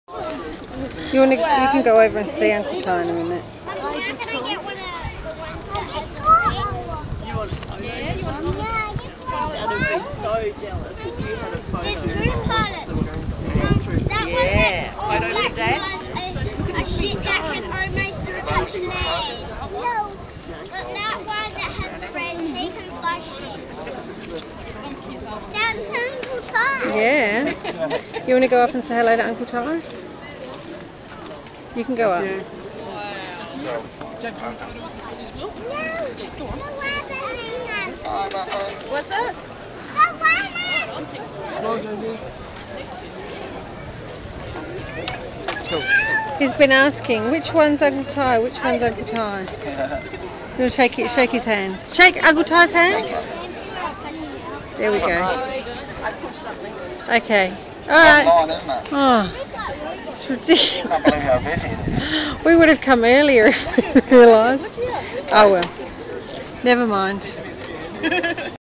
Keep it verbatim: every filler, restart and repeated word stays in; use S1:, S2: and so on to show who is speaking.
S1: You want to? You can go over and see Uncle Ty in a minute.
S2: Can I get one of the ones that
S3: Yeah, you want to?
S2: Dad would be so jealous if you had a photo.
S3: There's two pilots. That
S2: Yeah,
S3: one
S2: photo for Dad.
S3: a, a ship that can almost touch land. No. But that one that has the red, he can fly shit. That's Uncle Ty.
S1: Yeah. You want to go up and say hello to Uncle Ty? You can go up.
S3: No.
S2: What's that?
S1: He's been asking, which one's Uncle Ty? Which one's Uncle Ty? You want to shake it, shake his hand. Shake Uncle Ty's hand. There we go. Okay. All right. Oh, it's ridiculous. We would have come earlier if we realised. Oh well. Never mind.